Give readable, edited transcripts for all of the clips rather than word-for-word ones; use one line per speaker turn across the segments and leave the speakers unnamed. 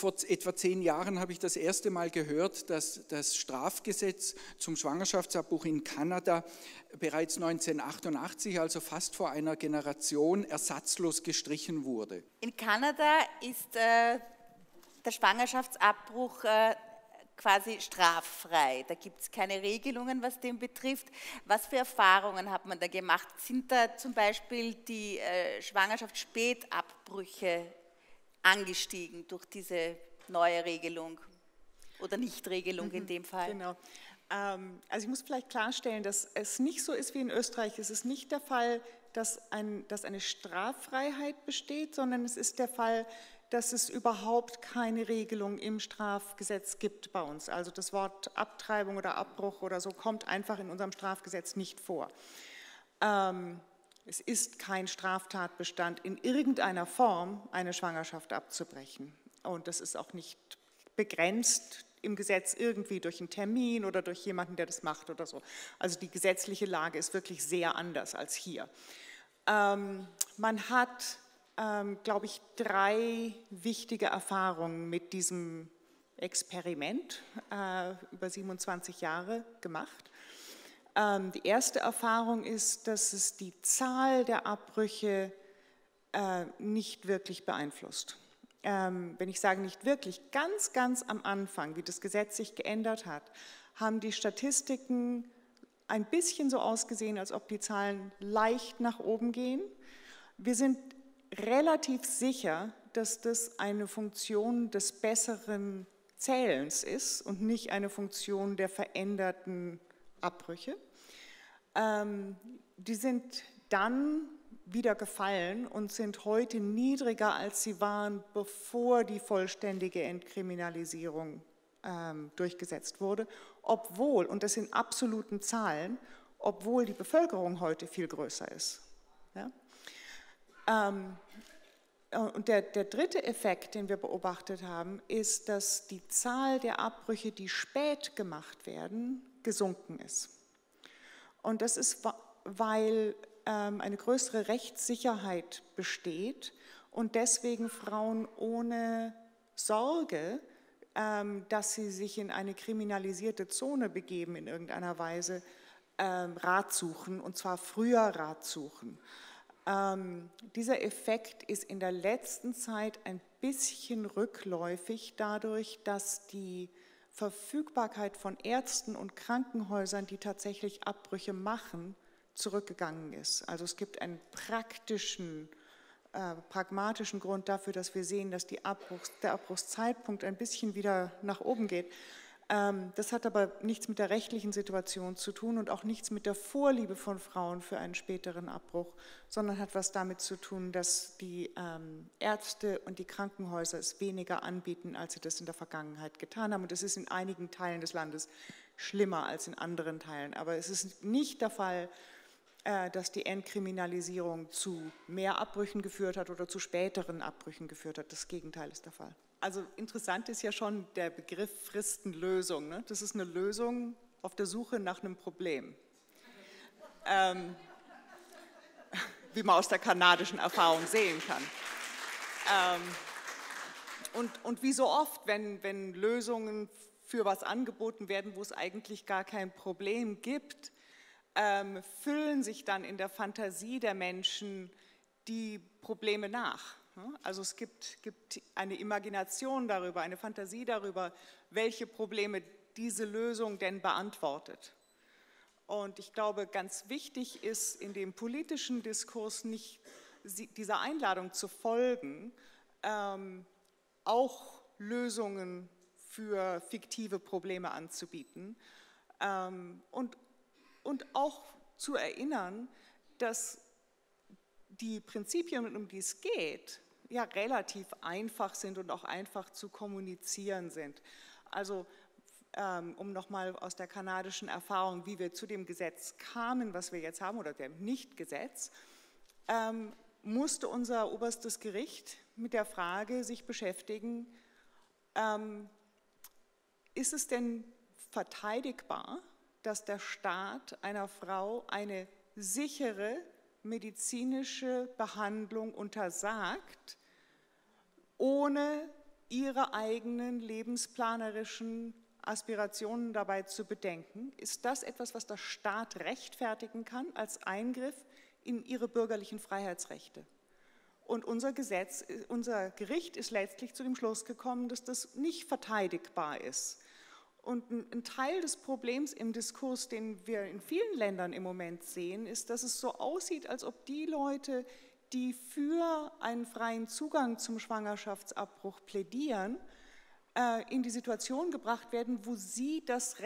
vor etwa 10 Jahren habe ich das erste Mal gehört, dass das Strafgesetz zum Schwangerschaftsabbruch in Kanada bereits 1988, also fast vor einer Generation, ersatzlos gestrichen wurde.
In Kanada ist der Schwangerschaftsabbruch quasi straffrei. Da gibt es keine Regelungen, was den betrifft. Was für Erfahrungen hat man da gemacht? Sind da zum Beispiel die Schwangerschaftsspätabbrüche angestiegen durch diese neue Regelung oder Nichtregelung in dem Fall?
Genau. Also ich muss vielleicht klarstellen, dass es nicht so ist wie in Österreich. Es ist nicht der Fall, dass eine Straffreiheit besteht, sondern es ist der Fall, dass es überhaupt keine Regelung im Strafgesetz gibt bei uns. Also das Wort Abtreibung oder Abbruch oder so kommt einfach in unserem Strafgesetz nicht vor. Es ist kein Straftatbestand, in irgendeiner Form eine Schwangerschaft abzubrechen. Und das ist auch nicht begrenzt im Gesetz irgendwie durch einen Termin oder durch jemanden, der das macht oder so. Also die gesetzliche Lage ist wirklich sehr anders als hier. Man hat, glaube ich, 3 wichtige Erfahrungen mit diesem Experiment über 27 Jahre gemacht. Die erste Erfahrung ist, dass es die Zahl der Abbrüche nicht wirklich beeinflusst. Wenn ich sage nicht wirklich, ganz, ganz am Anfang, wie das Gesetz sich geändert hat, haben die Statistiken ein bisschen so ausgesehen, als ob die Zahlen leicht nach oben gehen. Wir sind relativ sicher, dass das eine Funktion des besseren Zählens ist und nicht eine Funktion der veränderten Abbrüche. Die sind dann wieder gefallen und sind heute niedriger, als sie waren, bevor die vollständige Entkriminalisierung durchgesetzt wurde, obwohl, und das in absoluten Zahlen, obwohl die Bevölkerung heute viel größer ist. Ja? Und der dritte Effekt, den wir beobachtet haben, ist, dass die Zahl der Abbrüche, die spät gemacht werden, gesunken ist. Und das ist, weil eine größere Rechtssicherheit besteht und deswegen Frauen ohne Sorge, dass sie sich in eine kriminalisierte Zone begeben in irgendeiner Weise, Rat suchen, und zwar früher Rat suchen. Dieser Effekt ist in der letzten Zeit ein bisschen rückläufig dadurch, dass die Verfügbarkeit von Ärzten und Krankenhäusern, die tatsächlich Abbrüche machen, zurückgegangen ist. Also es gibt einen pragmatischen Grund dafür, dass wir sehen, dass der Abbruchszeitpunkt ein bisschen wieder nach oben geht. Das hat aber nichts mit der rechtlichen Situation zu tun und auch nichts mit der Vorliebe von Frauen für einen späteren Abbruch, sondern hat was damit zu tun, dass die Ärzte und die Krankenhäuser es weniger anbieten, als sie das in der Vergangenheit getan haben. Und das ist in einigen Teilen des Landes schlimmer als in anderen Teilen. Aber es ist nicht der Fall, dass die Entkriminalisierung zu mehr Abbrüchen geführt hat oder zu späteren Abbrüchen geführt hat. Das Gegenteil ist der Fall. Also interessant ist ja schon der Begriff Fristenlösung. Ne? Das ist eine Lösung auf der Suche nach einem Problem. Wie man aus der kanadischen Erfahrung sehen kann. Und wie so oft, wenn Lösungen für was angeboten werden, wo es eigentlich gar kein Problem gibt, füllen sich dann in der Fantasie der Menschen die Probleme nach. Also es gibt eine Imagination darüber, eine Fantasie darüber, welche Probleme diese Lösung denn beantwortet. Und ich glaube, ganz wichtig ist in dem politischen Diskurs nicht dieser Einladung zu folgen, auch Lösungen für fiktive Probleme anzubieten und auch zu erinnern, dass die Prinzipien, um die es geht, ja relativ einfach sind und auch einfach zu kommunizieren sind. Also um nochmal aus der kanadischen Erfahrung, wie wir zu dem Gesetz kamen, was wir jetzt haben, oder dem Nichtgesetz, musste unser oberstes Gericht mit der Frage sich beschäftigen, ist es denn verteidigbar, dass der Staat einer Frau eine sichere medizinische Behandlung untersagt, ohne ihre eigenen lebensplanerischen Aspirationen dabei zu bedenken? Ist das etwas, was der Staat rechtfertigen kann als Eingriff in ihre bürgerlichen Freiheitsrechte? Und unser Gericht ist letztlich zu dem Schluss gekommen, dass das nicht verteidigbar ist. Und ein Teil des Problems im Diskurs, den wir in vielen Ländern im Moment sehen, ist, dass es so aussieht, als ob die Leute, die für einen freien Zugang zum Schwangerschaftsabbruch plädieren, in die Situation gebracht werden, wo sie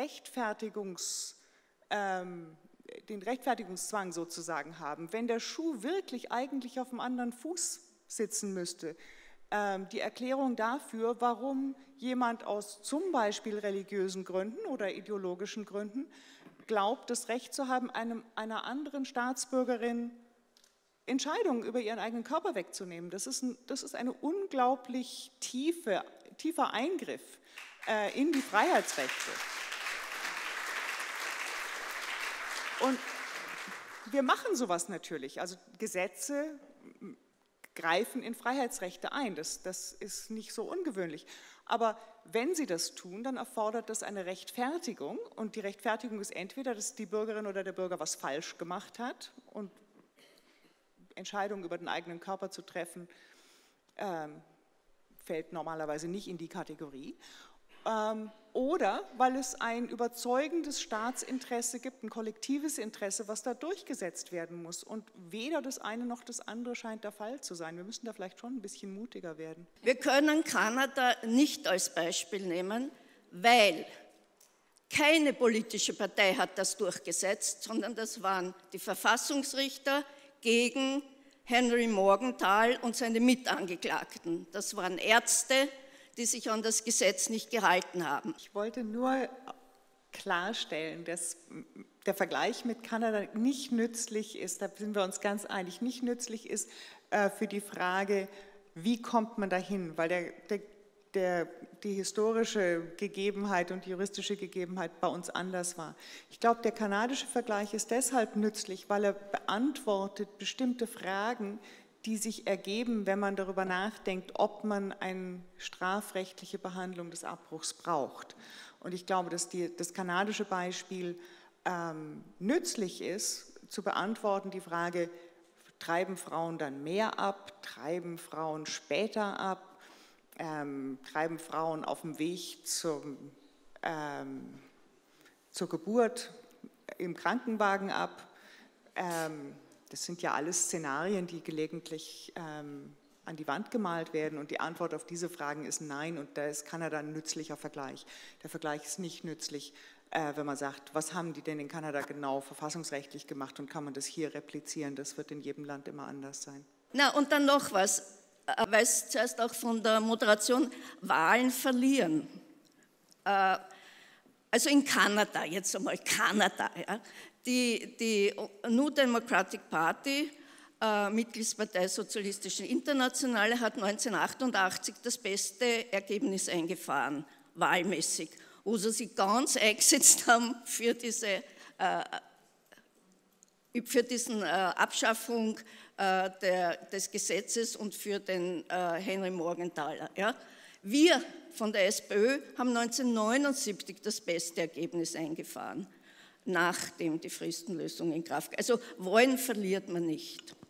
den Rechtfertigungszwang sozusagen haben. Wenn der Schuh wirklich eigentlich auf dem anderen Fuß sitzen müsste, die Erklärung dafür, warum jemand aus zum Beispiel religiösen Gründen oder ideologischen Gründen glaubt, das Recht zu haben, einer anderen Staatsbürgerin Entscheidungen über ihren eigenen Körper wegzunehmen. Das ist ein unglaublich tiefer Eingriff in die Freiheitsrechte. Und wir machen sowas natürlich, also Gesetze greifen in Freiheitsrechte ein, das ist nicht so ungewöhnlich. Aber wenn sie das tun, dann erfordert das eine Rechtfertigung und die Rechtfertigung ist entweder, dass die Bürgerin oder der Bürger was falsch gemacht hat und Entscheidungen über den eigenen Körper zu treffen, fällt normalerweise nicht in die Kategorie. Oder weil es ein überzeugendes Staatsinteresse gibt, ein kollektives Interesse, was da durchgesetzt werden muss. Und weder das eine noch das andere scheint der Fall zu sein. Wir müssen da vielleicht schon ein bisschen mutiger werden.
Wir können Kanada nicht als Beispiel nehmen, weil keine politische Partei hat das durchgesetzt, sondern das waren die Verfassungsrichter gegen Henry Morgenthau und seine Mitangeklagten. Das waren Ärzte, die sich an das Gesetz nicht gehalten haben.
Ich wollte nur klarstellen, dass der Vergleich mit Kanada nicht nützlich ist, da sind wir uns ganz einig, nicht nützlich ist für die Frage, wie kommt man dahin, weil die historische Gegebenheit und die juristische Gegebenheit bei uns anders war. Ich glaube, der kanadische Vergleich ist deshalb nützlich, weil er beantwortet bestimmte Fragen, die sich ergeben, wenn man darüber nachdenkt, ob man eine strafrechtliche Behandlung des Abbruchs braucht. Und ich glaube, dass das kanadische Beispiel nützlich ist, zu beantworten die Frage, treiben Frauen dann mehr ab, treiben Frauen später ab, treiben Frauen auf dem Weg zur Geburt im Krankenwagen ab. Das sind ja alles Szenarien, die gelegentlich an die Wand gemalt werden und die Antwort auf diese Fragen ist nein und da ist Kanada ein nützlicher Vergleich. Der Vergleich ist nicht nützlich, wenn man sagt, was haben die denn in Kanada genau verfassungsrechtlich gemacht und kann man das hier replizieren, das wird in jedem Land immer anders sein.
Na und dann noch was, weil es zuerst auch von der Moderation Wahlen verlieren. Also in Kanada, jetzt einmal Kanada, ja, die New Democratic Party, Mitgliedspartei Sozialistischen Internationale, hat 1988 das beste Ergebnis eingefahren, wahlmäßig, wo sie sich ganz eingesetzt haben für diese Abschaffung des Gesetzes und für den Henry Morgenthau. Ja. Wir von der SPÖ haben 1979 das beste Ergebnis eingefahren, nachdem die Fristenlösung in Kraft kam. Also Wahlen verliert man nicht.